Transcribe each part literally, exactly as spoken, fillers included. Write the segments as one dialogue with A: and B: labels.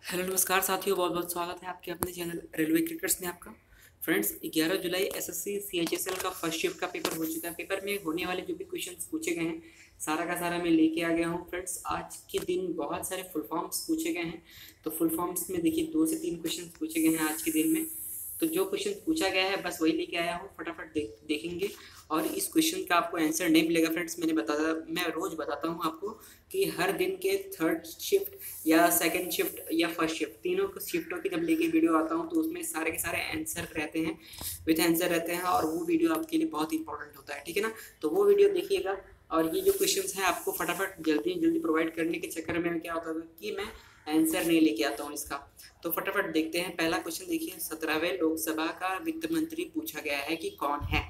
A: Hello नमस्कार साथियों, बहुत बहुत स्वागत है आपके अपने चैनल रेलवे क्रिकेट्स में आपका। फ्रेंड्स, ग्यारह जुलाई एसएससी सीएचएसएल का फर्स्ट शिफ्ट का पेपर हो चुका है। पेपर में होने वाले जो भी क्वेश्चंस पूछे गए हैं सारा का सारा मैं लेके आ गया हूँ। फ्रेंड्स, आज के दिन बहुत सारे फुल फॉर्म्स पूछे गए हैं, तो फुल फॉर्म्स में देखिए दो से तीन क्वेश्चन पूछे गए हैं आज के दिन में। तो जो क्वेश्चन पूछा गया है बस वही लेके आया हूँ, फटाफट देख देखेंगे। और इस क्वेश्चन का आपको आंसर नहीं मिलेगा फ्रेंड्स, मैंने बताया, मैं रोज़ बताता हूँ आपको कि हर दिन के थर्ड शिफ्ट या सेकंड शिफ्ट या फर्स्ट शिफ्ट तीनों शिफ्टों की जब लेके वीडियो आता हूँ तो उसमें सारे के सारे आंसर रहते हैं, विथ आंसर रहते हैं, और वो वीडियो आपके लिए बहुत इंपॉर्टेंट होता है, ठीक है ना। तो वो वीडियो देखिएगा। और ये जो क्वेश्चंस हैं आपको फटाफट जल्दी जल्दी प्रोवाइड करने के चक्कर में क्या होता है कि मैं आंसर नहीं लेके आता हूँ इसका। तो फटाफट देखते हैं। पहला क्वेश्चन देखिए, सत्रहवें लोकसभा का वित्त मंत्री पूछा गया है कि कौन है।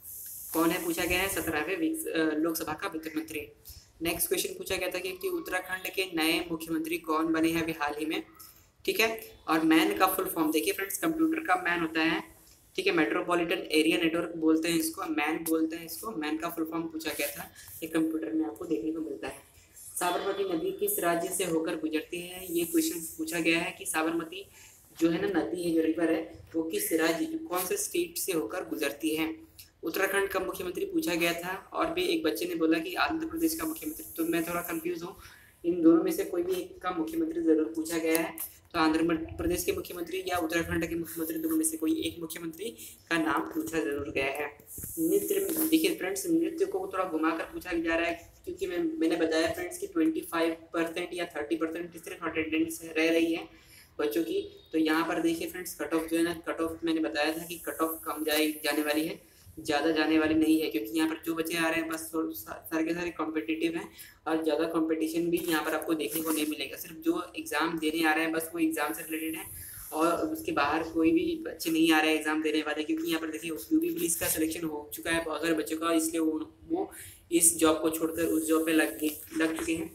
A: कौन है पूछा गया है, सत्रहवें लोकसभा का वित्त मंत्री। नेक्स्ट क्वेश्चन पूछा गया था कि, कि उत्तराखंड के नए मुख्यमंत्री कौन बने हैं अभी हाल ही में, ठीक है। और मैन का फुल फॉर्म देखिए फ्रेंड्स, कंप्यूटर का मैन होता है, ठीक है, मेट्रोपॉलिटन एरिया नेटवर्क बोलते हैं इसको, मैन बोलते हैं इसको। मैन का फुल फॉर्म पूछा गया था, ये कंप्यूटर में आपको देखने को मिलता है। साबरमती नदी किस राज्य से होकर गुजरती है, ये क्वेश्चन पूछा गया है कि साबरमती जो है ना नदी है, जो रिवर है, वो किस राज्य कौन से स्टेट से होकर गुजरती है। उत्तराखंड का मुख्यमंत्री पूछा गया था, और भी एक बच्चे ने बोला कि आंध्र प्रदेश का मुख्यमंत्री। तो मैं थोड़ा कंफ्यूज हूँ, इन दोनों में से कोई भी एक का मुख्यमंत्री जरूर पूछा गया है। तो आंध्र प्रदेश के मुख्यमंत्री या उत्तराखंड के मुख्यमंत्री, दोनों में से कोई एक मुख्यमंत्री का नाम पूछा जरूर गया है। नृत्य देखिए फ्रेंड्स, नृत्य को थोड़ा घुमाकर पूछा जा रहा है, क्योंकि मैं मैंने बताया फ्रेंड्स कि ट्वेंटी फाइव परसेंट या थर्टी परसेंट सिर्फ अटेंडेंस रह रही है बच्चों की। तो यहाँ पर देखिए फ्रेंड्स, कट ऑफ जो है ना, कट ऑफ मैंने बताया था कि कट ऑफ कम जाए जाने वाली है, ज़्यादा जाने वाली नहीं है, क्योंकि यहाँ पर जो बच्चे आ रहे हैं बस सारे के सारे कॉम्पिटिटिव हैं, और ज़्यादा कंपटीशन भी यहाँ पर आपको देखने को नहीं मिलेगा। सिर्फ जो एग्ज़ाम देने आ रहे हैं बस वो एग्ज़ाम से रिलेटेड है, और उसके बाहर कोई भी बच्चे नहीं आ रहे हैं एग्ज़ाम देने वाले, क्योंकि यहाँ पर देखिए यूपी पुलिस का सिलेक्शन हो चुका है बहुत सारे बच्चों का, इसलिए वो वो इस जॉब को छोड़कर उस जॉब पे लग लग चुके हैं,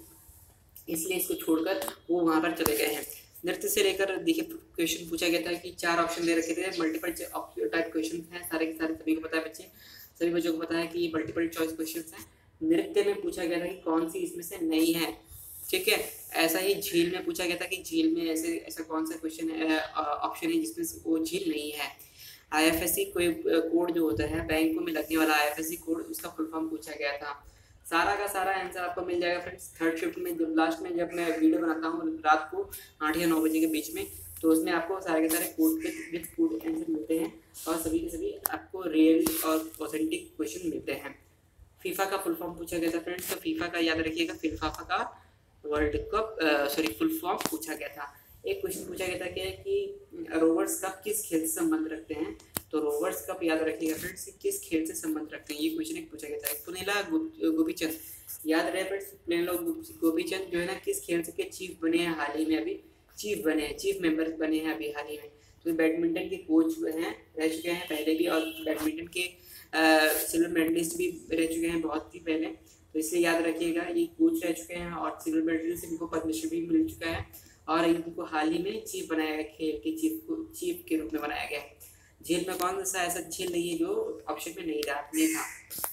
A: इसलिए इसको छोड़कर वो वहाँ पर चले गए हैं। नृत्य से लेकर देखिए क्वेश्चन पूछा गया था कि चार ऑप्शन दे रखे थे, मल्टीपल टाइप क्वेश्चन हैं, सारे के सारे सभी को पता है, बच्चे सभी बच्चों को पता है कि ये मल्टीपल चॉइस क्वेश्चन हैं। नृत्य में पूछा गया था कि कौन सी इसमें से नहीं है, ठीक है। ऐसा ही झील में पूछा गया था कि झील में ऐसे ऐसा कौन सा क्वेश्चन है, ऑप्शन है जिसमें से वो झील नहीं है। आईएफएससी कोई कोड जो होता है बैंकों में लगने वाला आईएफएससी कोड, उसका फुल फॉर्म पूछा गया था। सारा का सारा आंसर आपको मिल जाएगा फ्रेंड्स थर्ड शिफ्ट में, जब लास्ट में जब मैं वीडियो बनाता हूँ रात को आठ या नौ बजे के बीच में, तो उसमें आपको सारे के सारे कोड विथ कोड आंसर मिलते हैं, और सभी के सभी आपको रियल और ऑथेंटिक क्वेश्चन मिलते हैं। फीफा का फुल फॉर्म पूछा गया था फ्रेंड्स, तो फीफा का याद रखिएगा, फीफा का world cup sorry full form पूछा गया था। एक क्वेश्चन पूछा गया था क्या कि रोवर्स कप किस खेल से संबंध रखते हैं, तो रोवर्स कप याद रखिएगा फ्रेंड्स किस खेल से संबंध रखते हैं, ये क्वेश्चन एक पूछा गया था। पुनेला गोपीचंद याद रहे फ्रेंड्स, पुनेला गोपीचंद जो है ना किस खेल के चीफ बने हैं हाल ही में, अभी चीफ बने हैं, चीफ मेंबर बने हैं अभी हाल ही में। तो बैडमिंटन के कोच हैं, रह चुके हैं पहले भी, और बैडमिंटन के सिल्वर मेडलिस्ट भी रह चुके हैं बहुत ही पहले, तो इसलिए याद रखिएगा ये कोच रह चुके हैं, और सिल्वर मेडलिस्ट इनको पद्मश्री भी मिल चुका है, और इनको हाल ही में चीफ बनाया गया, खेल के चीफ को चीफ के रूप में बनाया गया है। झील में कौन सा ऐसा झील नहीं है जो ऑप्शन में नहीं रहा नहीं था।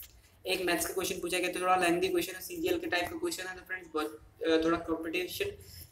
A: एक मैथ्स का क्वेश्चन पूछा गया, तो थोड़ा लेंथी क्वेश्चन है, सीजीएल के टाइप का क्वेश्चन है, तो फ्रेंड्स बहुत थोड़ा कंपटीशन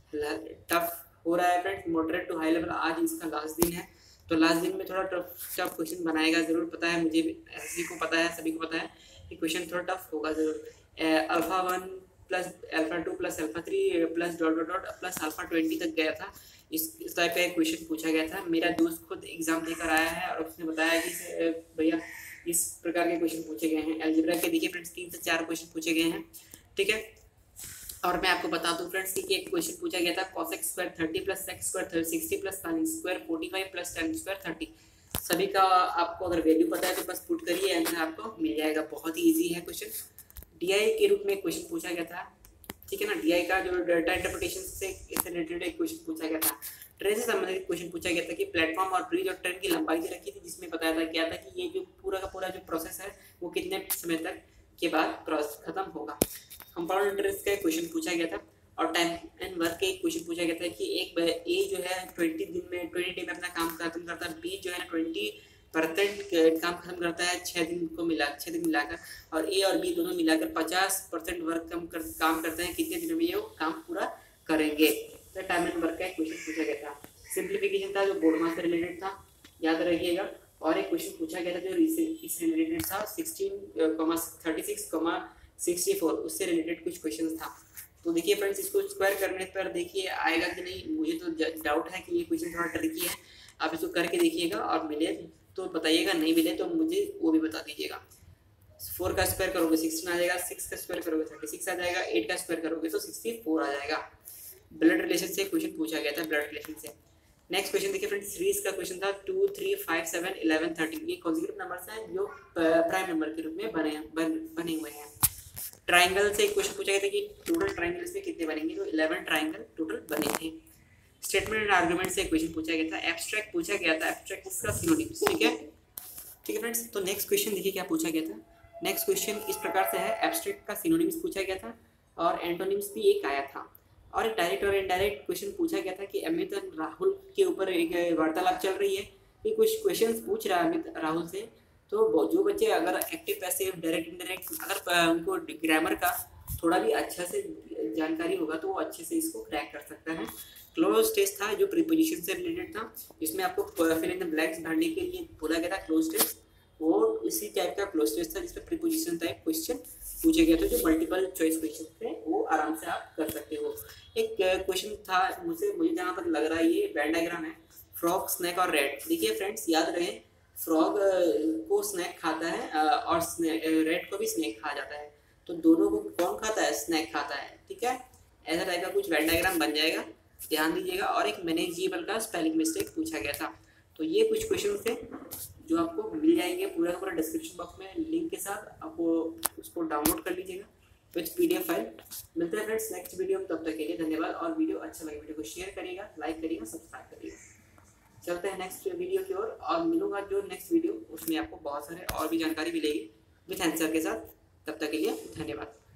A: टफ हो रहा है friends, moderate to high level. आज इसका लास्ट दिन है, तो लास्ट दिन में थोड़ा टफ टफ क्वेश्चन बनाएगा जरूर, पता है मुझे भी, सभी को पता है, सभी को पता है कि क्वेश्चन थोड़ा टफ होगा जरूर। Alpha one plus alpha two plus alpha three plus dot dot dot plus alpha twenty तक गया था, इस इस टाइप का एक क्वेश्चन पूछा गया था। मेरा दोस्त खुद एग्जाम देकर आया है, और उसने बताया कि भैया इस प्रकार के क्वेश्चन पूछे गए हैं। अलजेब्रा के देखिए फ्रेंड्स तीन से चार क्वेश्चन पूछे गए हैं, ठीक है। और मैं आपको बता दूं फ्रेंड्स कि एक क्वेश्चन पूछा गया था cosec square thirty plus sec square sixty plus sine square forty five plus tan square thirty. सभी का आपको अगर वैल्यू पता है तो बस पुट करिए, आंसर आपको मिल जाएगा, बहुत ही ईजी है क्वेश्चन। डीआई के रूप में क्वेश्चन पूछा गया था, ठीक है ना। डीआई का जो डाटा इंटरप्रिटेशन से रिलेटेड एक क्वेश्चन पूछा गया था। ट्रेन से संबंधित क्वेश्चन पूछा गया था कि प्लेटफॉर्म और ब्रिज और ट्रेन की लंबाई दे रखी थी, जिसमें बताया था क्या था कि ये जो पूरा का पूरा जो प्रोसेस है वो कितने समय तक के बाद प्रोसेस खत्म होगा। कंपाउंड इंटरेस्ट का एक क्वेश्चन पूछा गया था, और टाइम एंड वर्क का एक क्वेश्चन पूछा गया था कि एक ए जो है ट्वेंटी दिन में ट्वेंटी डे में अपना काम खत्म करता है, बी जो है ट्वेंटी परसेंट काम खत्म करता है छः दिन को मिला छः दिन मिलाकर, और ए और बी दोनों मिलाकर पचास परसेंट वर्क कम कर, काम करते हैं, कितने दिनों में ये काम पूरा करेंगे। तो टाइम एंड वर्क का एक क्वेश्चन पूछा गया था। सिंप्लीफिकेशन था जो बोर्ड मास से रिलेटेड था, याद रखिएगा। और एक क्वेश्चन पूछा गया था जो इससे रिलेटेड था sixteen comma thirty six comma sixty four, उससे रिलेटेड कुछ क्वेश्चन था। तो देखिए फ्रेंड्स, इसको स्क्वायर करने पर देखिए आएगा कि नहीं, मुझे तो डाउट है कि ये क्वेश्चन थोड़ा ट्रिकी है। आप इसको करके देखिएगा और मिले तो बताइएगा, नहीं मिले तो मुझे वो भी बता दीजिएगा। फोर का स्क्वायर करोगे सिक्सटीन आ जाएगा, सिक्स का स्क्वायर करोगे थर्टी सिक्स आ जाएगा, एट का स्क्वायर करोगे तो सिक्सटी फोर आ जाएगा। ब्लड रिलेशन से क्वेश्चन पूछा गया था, ब्लड रिलेशन से। नेक्स्ट क्वेश्चन देखिए फ्रेंड्स, सीरीज का क्वेश्चन था two three five seven eleven thirteen, ये कॉन्जिक्यूटिव नंबर्स हैं जो प्राइम नंबर के रूप में बने बन, बने हुए हैं। ट्राइंगल से एक क्वेश्चन पूछा गया था कि टोटल ट्राइंगल इसमें कितने बनेंगे, तो इलेवन ट्राइंगल टोटल बने थे। स्टेटमेंट एंड आर्गुमेंट से क्वेश्चन पूछा गया था, एब्स्ट्रैक्ट पूछा गया था, एब्स्ट्रैक्ट इसका सिनोनिम्स, ठीक है ठीक है फ्रेंड्स। तो नेक्स्ट क्वेश्चन देखिए क्या पूछा गया था। नेक्स्ट क्वेश्चन इस प्रकार से है, एब्स्ट्रैक्ट का सिनोनिम्स पूछा गया था और एंटोनिम्स भी एक आया था। और एक डायरेक्ट और इनडायरेक्ट क्वेश्चन पूछा गया था कि अमित और राहुल के ऊपर एक वार्तालाप चल रही है कि कुछ क्वेश्चंस पूछ रहा है अमित राहुल से। तो जो बच्चे अगर एक्टिव पैसिव डायरेक्ट इनडायरेक्ट अगर उनको ग्रामर का थोड़ा भी अच्छा से जानकारी होगा तो वो अच्छे से इसको क्रैक कर सकता है। क्लोज टेस्ट था जो प्रीपोजिशन से रिलेटेड था, इसमें आपको फिल इन द ब्लैंक्स भरने के लिए बोला गया था क्लोज टेस्ट। वो इसी टाइप का क्लोज टेस्ट था जिसमें प्रीपोजिशन टाइप क्वेश्चन पूछे गए थे, जो मल्टीपल चॉइस क्वेश्चन थे वो आराम से आप कर सकते हो। एक क्वेश्चन था मुझे मुझे जहाँ तक लग रहा है ये वेन डायग्राम है, फ्रॉग स्नैक और रैट। देखिए फ्रेंड्स, याद रहे फ्रॉग को स्नैक खाता है और रैट को भी स्नैक खा जाता है, तो दोनों को कौन खाता है, स्नैक खाता है, ठीक है। ऐसा टाइप का कुछ वेन डायग्राम बन जाएगा, ध्यान दीजिएगा। और एक मैनेजेबल का स्पेलिंग मिस्टेक पूछा गया था। तो ये कुछ क्वेश्चन थे जो आपको मिल जाएंगे पूरा पूरा डिस्क्रिप्शन बॉक्स में लिंक के साथ, आपको उसको डाउनलोड कर लीजिएगा विथ पीडीएफ फाइल। मिलते हैं फ्रेंड्स नेक्स्ट वीडियो में, तब तक के लिए धन्यवाद। और वीडियो अच्छा लगे वीडियो को शेयर करिएगा, लाइक करिएगा, सब्सक्राइब करिएगा। चलते हैं नेक्स्ट वीडियो की ओर और, और मिलूंगा जो नेक्स्ट वीडियो उसमें आपको बहुत सारे और भी जानकारी मिलेगी विथ आंसर के साथ। तब तक के लिए धन्यवाद।